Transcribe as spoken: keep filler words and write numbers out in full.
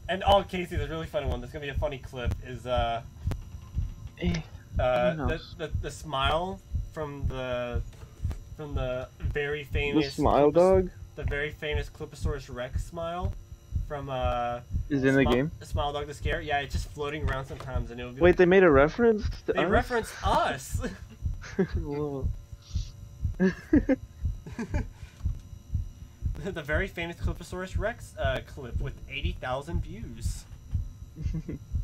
And oh, Casey, there's a really funny one. There's gonna be a funny clip. Is uh, Eh, uh, the, the the smile from the from the very the famous smile Clipis- dog the very famous Clipasaurus-Rex smile from uh is in the Smi- game. Smile Dog the Scare. Yeah, it's just floating around sometimes, and it would be Wait, like, they made a reference to they us? referenced us. Whoa. The very famous Clipasaurus-Rex uh, clip with eighty thousand views.